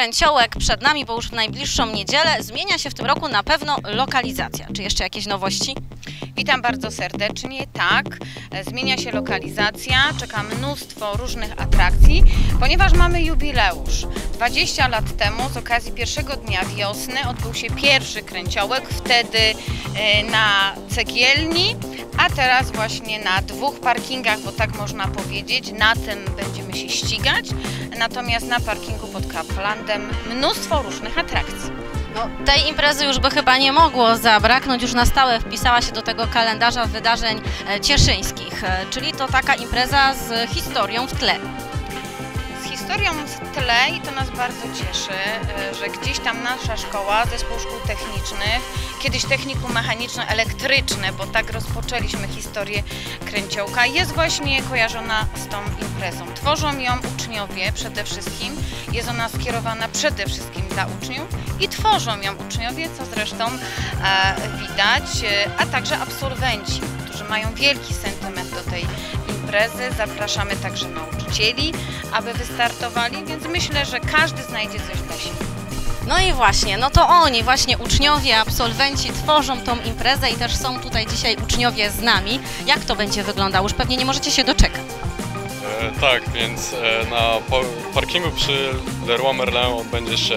kręciołek przed nami, bo już w najbliższą niedzielę zmienia się w tym roku na pewno lokalizacja. Czy jeszcze jakieś nowości? Witam bardzo serdecznie. Tak, zmienia się lokalizacja, czeka mnóstwo różnych atrakcji, ponieważ mamy jubileusz. 20 lat temu z okazji pierwszego dnia wiosny odbył się pierwszy kręciołek, wtedy na Cegielni, a teraz właśnie na dwóch parkingach, bo tak można powiedzieć. Na tym będziemy się ścigać, natomiast na parkingu pod Kauflandem mnóstwo różnych atrakcji. No, tej imprezy już by chyba nie mogło zabraknąć, już na stałe wpisała się do tego kalendarza wydarzeń cieszyńskich, czyli to taka impreza z historią w tle. Z historią w tle i to nas bardzo cieszy, że gdzieś tam nasza szkoła, Zespół Szkół Technicznych, kiedyś technikum mechaniczno-elektryczne, bo tak rozpoczęliśmy historię kręciołka, jest właśnie kojarzona z tą imprezą. Tworzą ją uczniowie przede wszystkim, jest ona skierowana przede wszystkim dla uczniów i tworzą ją uczniowie, co zresztą widać, a także absolwenci, którzy mają wielki sentyment do tej imprezy. Zapraszamy także nauczycieli, aby wystartowali, więc myślę, że każdy znajdzie coś dla siebie. No i właśnie, no to oni, właśnie uczniowie, absolwenci tworzą tą imprezę i też są tutaj dzisiaj uczniowie z nami. Jak to będzie wyglądało? Już pewnie nie możecie się doczekać. Tak, więc na parkingu przy Leroy Merlin odbędzie się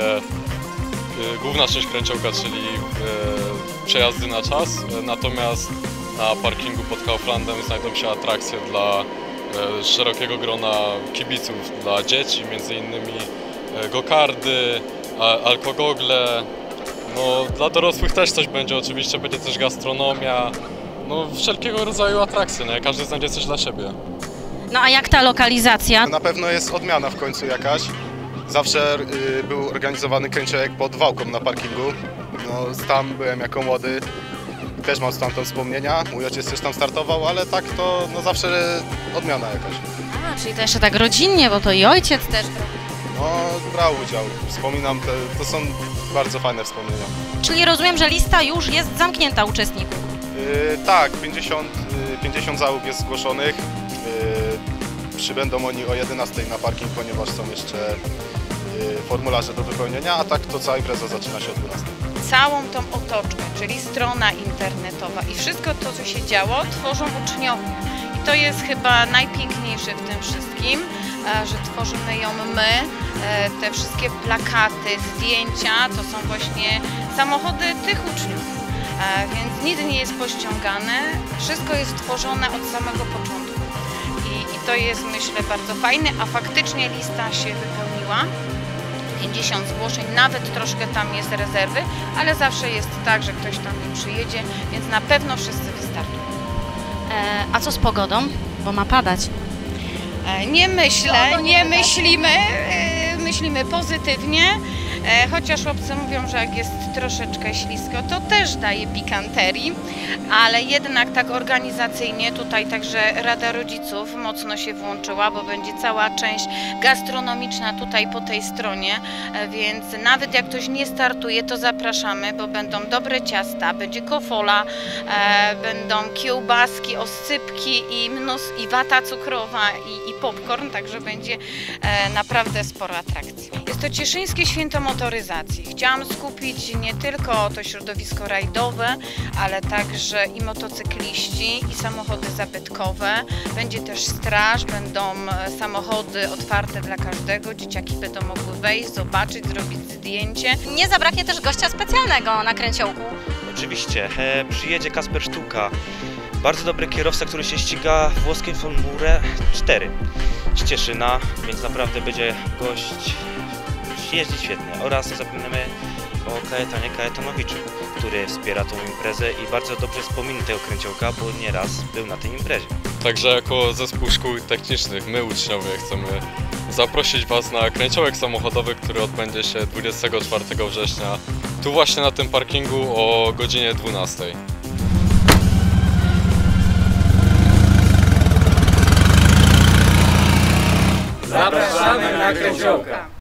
główna część kręciołka, czyli przejazdy na czas. Natomiast na parkingu pod Kauflandem znajdą się atrakcje dla szerokiego grona kibiców, dla dzieci, między innymi go-kardy, alkogogle. No, dla dorosłych też coś będzie, oczywiście będzie też gastronomia, no wszelkiego rodzaju atrakcje, nie? Każdy znajdzie coś dla siebie. No a jak ta lokalizacja? Na pewno jest odmiana w końcu jakaś. Zawsze był organizowany kręciołek pod Wałką na parkingu. No, tam byłem jako młody, też mam stamtąd wspomnienia. Mój ojciec też tam startował, ale tak to no, zawsze odmiana jakaś. A, czyli to jeszcze tak rodzinnie, bo to i ojciec też. No, brał udział. Wspominam, to są bardzo fajne wspomnienia. Czyli rozumiem, że lista już jest zamknięta uczestników. Tak, 50 załóg jest zgłoszonych. Przybędą oni o 11 na parking, ponieważ są jeszcze formularze do wypełnienia, a tak to cała impreza zaczyna się o 12. Całą tą otoczkę, czyli strona internetowa i wszystko to, co się działo, tworzą uczniowie. I to jest chyba najpiękniejsze w tym wszystkim, że tworzymy ją my. Te wszystkie plakaty, zdjęcia to są właśnie samochody tych uczniów. Więc nic nie jest pościągane, wszystko jest tworzone od samego początku. I to jest, myślę, bardzo fajne, a faktycznie lista się wypełniła. 50 zgłoszeń, nawet troszkę tam jest rezerwy, ale zawsze jest tak, że ktoś tam nie przyjedzie, więc na pewno wszyscy wystartują. A co z pogodą? Bo ma padać. Nie myślę, nie myślimy, myślimy pozytywnie, chociaż chłopcy mówią, że jak jest troszeczkę ślisko, to też daje pikanterii, ale jednak tak organizacyjnie tutaj także Rada Rodziców mocno się włączyła, bo będzie cała część gastronomiczna tutaj po tej stronie, więc nawet jak ktoś nie startuje, to zapraszamy, bo będą dobre ciasta, będzie kofola, będą kiełbaski, oscypki i wata cukrowa i popcorn, także będzie naprawdę sporo atrakcji. Jest to Cieszyńskie Święto Motoryzacji. Chciałam skupić nie tylko to środowisko rajdowe, ale także i motocykliści, i samochody zabytkowe. Będzie też straż, będą samochody otwarte dla każdego. Dzieciaki będą mogły wejść, zobaczyć, zrobić zdjęcie. Nie zabraknie też gościa specjalnego na kręciołku. Oczywiście, przyjedzie Kasper Sztuka. Bardzo dobry kierowca, który się ściga w włoskim Formule 4 z Cieszyna, więc naprawdę będzie gość jeździć świetnie. Oraz nie zapominamy o Kajetanie Kajetanowiczu, który wspiera tą imprezę i bardzo dobrze wspomina tego kręciołka, bo nieraz był na tej imprezie. Także jako Zespół Szkół Technicznych, my uczniowie chcemy zaprosić Was na kręciołek samochodowy, który odbędzie się 24 września, tu właśnie na tym parkingu o godzinie 12. Zapraszamy na kręciołka!